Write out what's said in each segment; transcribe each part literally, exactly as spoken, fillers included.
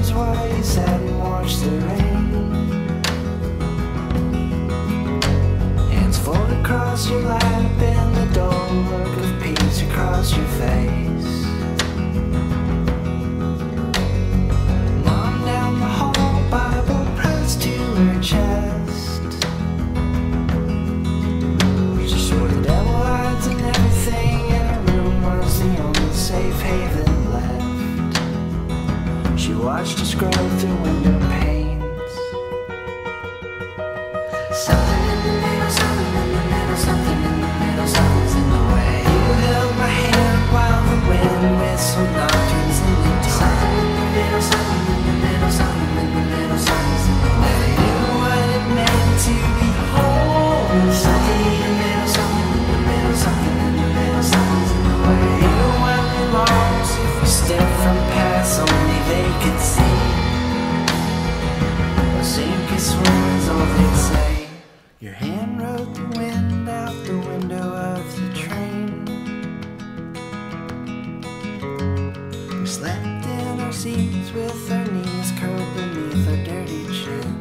arms while you sat and watched the rain. Hands folded across your lap and the dull look of peace across your face. Mom down the hall, Bible pressed to her chest. She swore the devil hides in everything, and her room was the only safe haven left. She watched her scroll through window panes. Something in the middle, something in the middle, something in the middle, something's in the way. You held my hand while the wind whistled nocturnes in the dark. Something in the middle, something in the middle, something in the middle, something's in the way. You knew what it meant to be whole. Something in the middle, something in the middle, something in the middle, something's in the way. You know what we lost if we stepped from paths only they could see. Or sink or swim is all they'd say. Your hand rode the wind out the window of the train. We slept in our seats with our knees curled beneath our dirty chin.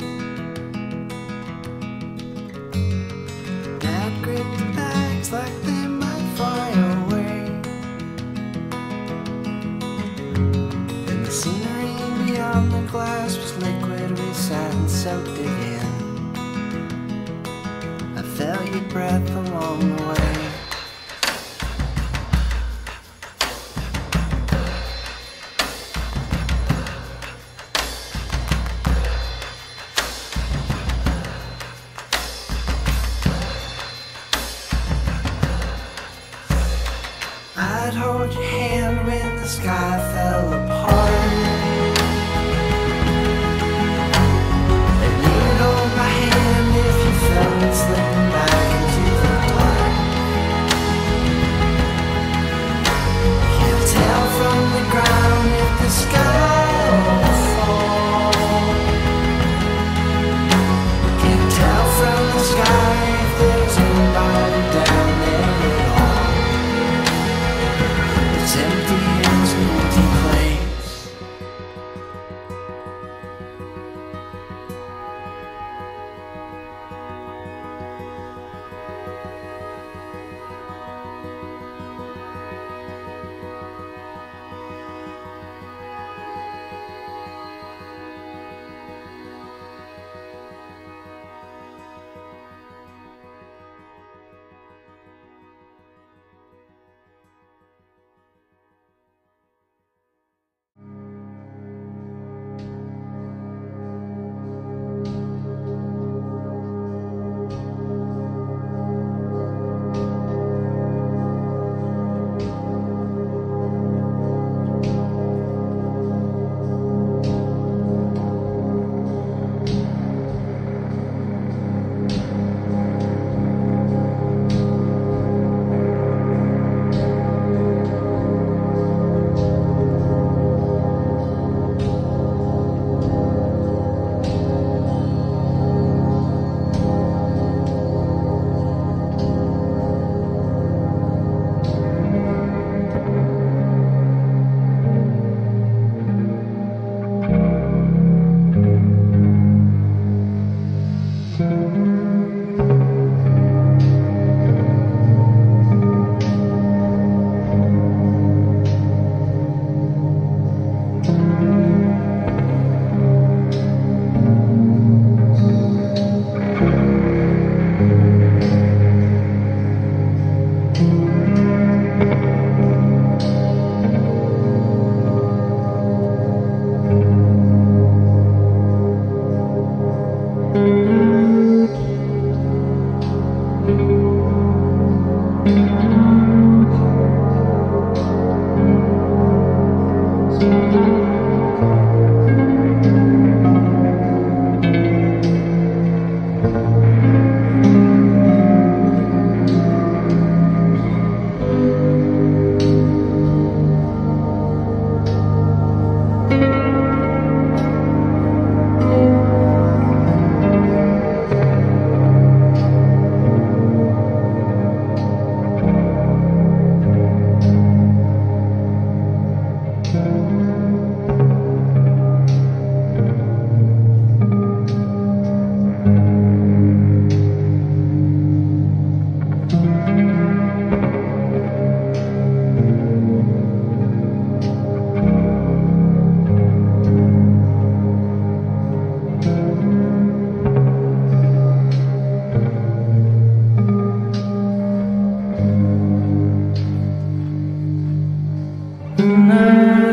Dad gripped the bags like they might fly away. And the scenery beyond the glass was liquid, we sat and soaked it in. I felt your breath along the way. I'd hold your hand when the sky fell apart, and you'd hold my hand if you felt it slipping back into the dark. Can't tell from the ground if the sky will fall. Can't tell from the sky if there's anybody down there at all. It's empty hands and empty plates.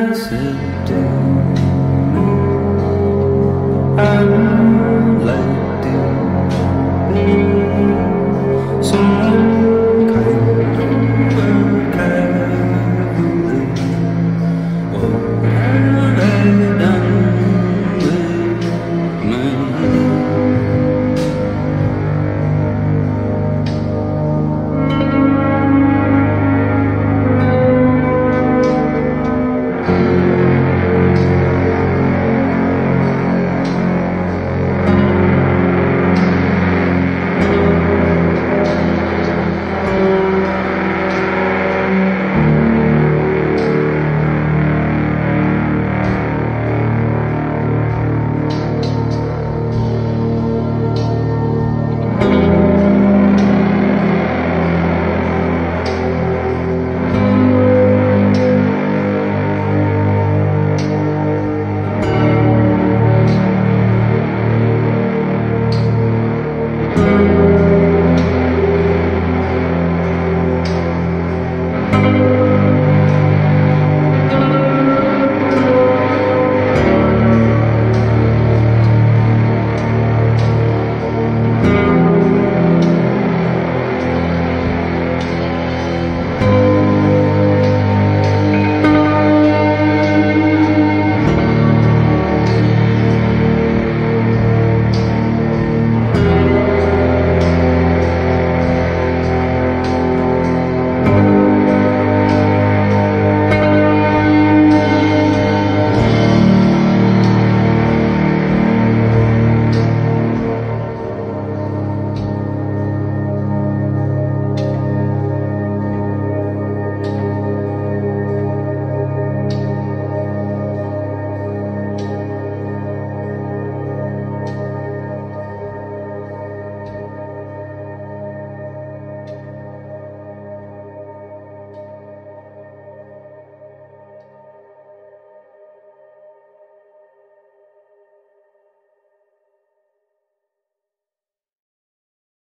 seduce me.